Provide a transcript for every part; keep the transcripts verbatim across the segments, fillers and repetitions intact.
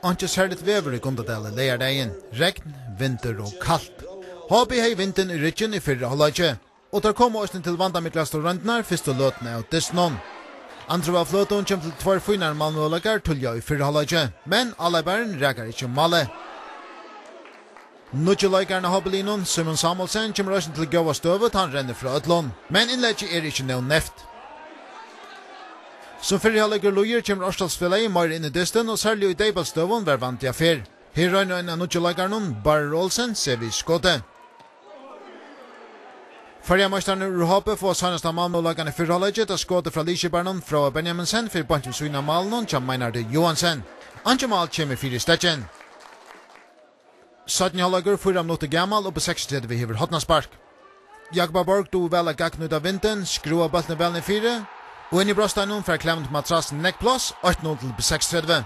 Ikke særligt vever i Gundadale leierdagen, regn, vinter og kaldt. H B hei vinden i ryggen i fyrre halvdje, og der kom også til vandamiklaste røntner første løtene av Disnon. Andre var fløten kom til tvar finere malmølager tullja i fyrre halvdje, men alle bæren reker ikke male. Nudjeløykerne Hobbelinon, Simon Samuelsen, kommer også til gåa støvet, han renner fra Ødlund, men innlegget er ikke noe neft. Som fyrre halvdje lujer kommer Årsdalsfjellet mer inn i dysten, og særlig i Deibalstøven var vant i affær. Her røyner en av nudjeløykerne, Barre Olsen, ser vi skåte. Färjamöstaren ur Hoppe får sannast av Malmö-lagan i fyrrhalvdje, da skåte fra Lisebarnon fra Benjaminsen for bant ved syna Malnon, som Meinarde Johansen. Anke mal kommer fire stetjen. sytten halvdager, fyra minutter gammal, og på seksogtredje vi hever Hotnarspark. Jakob Borg do vel av gakken ut av vinden, skrua baltene vel ned fire, og inn i brosteinon for klemt matrassen nekkplass, åtte null til på seksogtredje.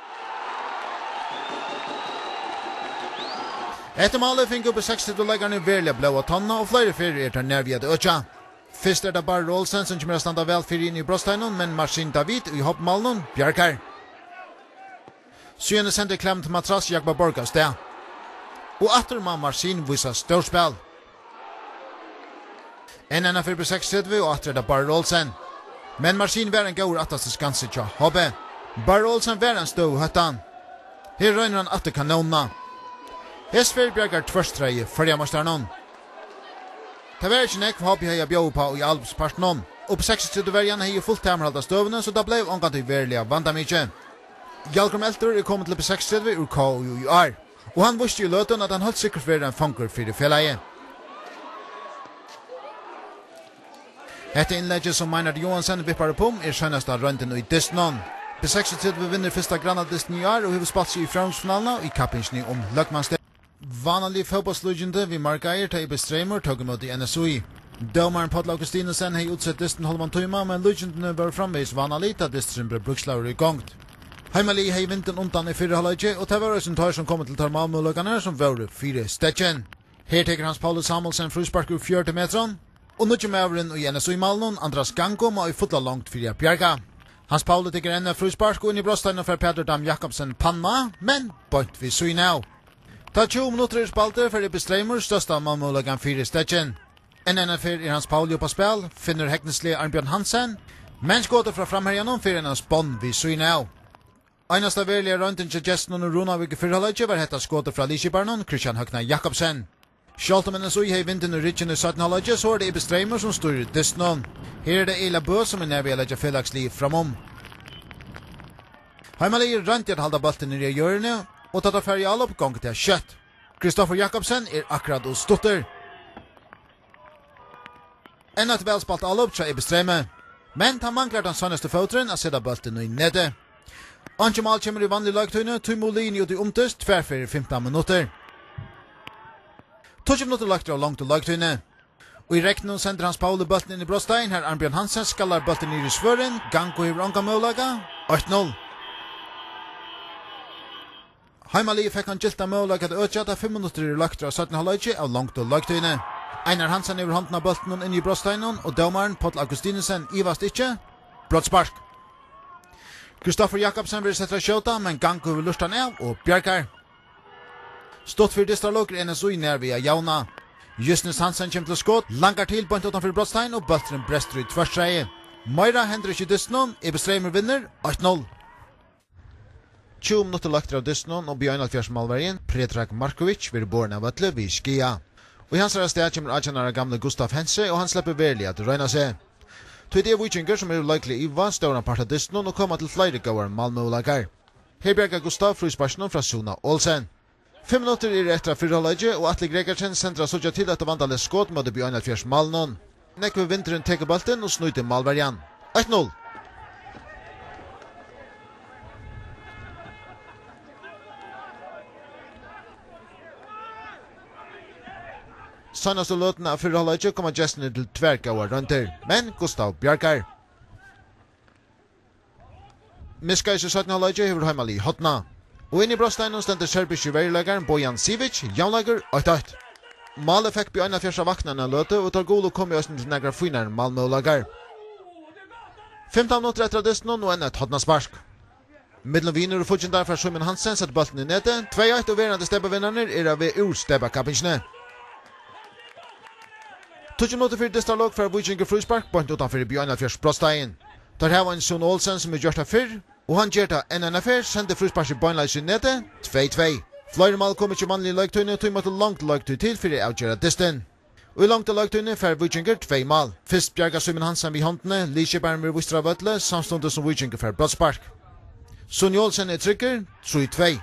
Etter malet finner på seksogtredje-leggerne verlig blå av tonna, og flere fyrer er til nærviet øtja. Først er det bare Rolsen som kommer å standa vel fyrer inn i brosteinon, men Marcin David i hoppmalen bjerkar. Syvende sender klemt matrass Jakob Borg av sted. Og atter må Marcin vise størspil. En enda fyrer på seksogtredje, og atter er det bare Rolsen. Men Marcin var en gaur atas til skanse tja hobbe. Bare Rolsen var en støv høttan. Her røyner han atter kanona. Hesfer bjergar tvørstreie fyrjamøsteren. Det var ikke nekv hopp jeg bjør på i Alpsparten. Og på seksogtredje verjan hei fullt tamerhalda støvene, så da ble omgant i verlige vandamikje. Hjalgrim Elter er kommet til på seksogtredje ur K O i år. Og han visste i løten at han holdt sikkert være en fanker for det fjellet. Etter innlegget som Meinard Johansen vippar på er skjønnest av rønten i Disnon. På seksogtredje vinner første Granadisten i år og har spalt seg i fronsfinalen og i kappingsni om Løgmanssteypið. Vanlig fotballslugende vi markeier til i Streymur tog imot i N S I. Domaren Paul Augustinesen har utsett disten halvan tøyma, men lugendene var framveis vanlig til disten ble brukslaver i gongt. Heimali hei vinten undan i fyrre halvdje, og det var også en tar som kom til Tarmalmølløkene som var fire stetjen. Her teker Hans Paulus Samuelsen fruspark ur fjørte metron, og nødje maveren i N S I-malen, Andras Gango må i fotla langt fyrir bjerga. Hans Paulus teker enda fruspark og inn i brostøyna for Peter Dam Jakobsen panna, men bort vi sui now. Ta tjue minutter i spalter for i Streymur største av Malmö-lagan fire stetjen. En enda fyr er Hans Paulio på spil, finner hekneslig Arnbjørn Hansen, men skåter fra framhergjennom for en av spånd vi sui now. Einasta verlige rønten til gesten under Runavík i fyrrhalvdje var hetta skåter fra Lisebarnon, Christian Høgna Jakobsen. Sjalt om N S I hei vinden i ryggen i sytten halvdje, så er det i Streymur som styrer i Disnon. Her er det Ela Bø som er nærvig å legge fellagsliv framom. Heimali er rønt i at halda balten i hjørne, og tatt av ferdig all opp gong til kjøtt. Kristoffer Jakobsen er akkurat og stutter. Enda til velspalt all opp til i Streymur, men han mangler den sanneste foteren å sette balten i nede. Anke mal kommer i vanlig lagtøyne, Tumo linje ut i omtøst, tverfer femten minutter. tolv minutter lagt av langt til lagtøyne. Og i reknen sender Hans Paule bølten inn i brostein, her Arnbjørn Hansen skallar bølten ned i svøren, gang og i vranka mølaga, åtte null. Heimali fikk han gilta mølaga til øtja, da fem minutter i lagt av sytten halvdje av langt til lagtøyne. Einar Hansen over hånden av bølten inn i brosteinen, og domaren Paul Augustinesen ivast ikkje, brottspark. Kristoffer Jakobsen vil sette skjøta, men gang over lustan av og bjerkar. Stått for distraloger N S I nær via jauna. Justnes Hansen kommer til skått, langar til bant utanfor brottstein og bøltren brester i tverstreie. Meira hender ikke Disnon, i Streymur vinner, åtte null. tjue minutter lagt av Disnon og Bjørnalfjærs malverien, Predrag Markovic vil båren av Øtle vid Skia. Og i hans sted kommer agjenare gamle Gustav Hense, og han slipper verlig at røyna seg. Tøy det er Víkingur som er likely i vann stående part av Disnon og kommer til flere gauar Malmö-lagar. Her bjerger Gustav frysparsjonen fra Suna Olsen. Fem minutter er etter fyrrhalvdje, og Atle Gregersen sender sodja til at det vandales skåd mot Bjørnalfjærs Malnon. Nekve vinteren teker balten og snøyte malverjan. åtte null. Sannaste løtene av fyrrhalvdje kommer gestene til tvergauar rønter, men Gustav bjerkar. Miskais i sytten halvdje hever heimali hotna. Og inn i brosteinen stender serbiske verilegaren Bojan Sivic, jaunlager åtte åtte. Male fikk Bjørnalfjærs av vaknene løte, og tar golo kom i østen til negra finere Malmö-lagar. femten minutter etter Disnon og enn et hotna sparsk. Middelen vinner og futjen der fra Søymen Hansen setter bolten i nettet. två ett og verande steppavinnerne er av ur steppakappingsene. tjugo minutter for distalog fra Víkingur fruspark, bort utanfor Bjørnafjørs brostein. Der her var en Son Olsen som er gjort av fyrr, og han gjør det en annen fyrr, sender fruspark i bøgnleis i nettet, två två. Flere mal kommer ikke mannlige løgtøyne, og tog måtte langt løgtøy til for å avgjøre disten. Og i langt av løgtøyne fer Víkingur två mal. Fyrst bjerga Søymen Hansen vid håndene, Liseberg med Vistra Vøtle, samstundet som Víkingur fer brottspark. Son Olsen er trykker, tre två.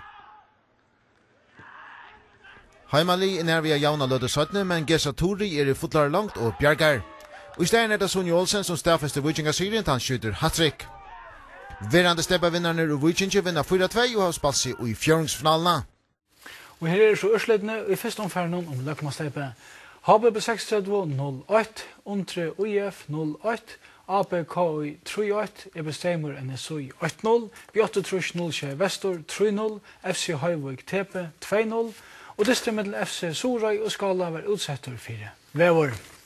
Heimali er nær via jauna lødde søttene, men Gesa Tori er i fotlar langt og bjergar. Og i stedet er det Son Olsen som stafester Víkingasyrien til han skyter hat-trick. Verande steppavinnerne og Víkingur vinner fyra två og har spalt seg i fjøringsfinalene. Og her er så ursledene i første omferden om Løgmanssteypið. H B B seksogtredive null ett, Undre U I F null ett, A B K I tre ett, E B Streymur N S I ett null, B åtta null tjei Vestur tre null, F C Høyvik T P två null, og distrikt mellom F C Sorøy og Skala var utsettur fire. Vevor.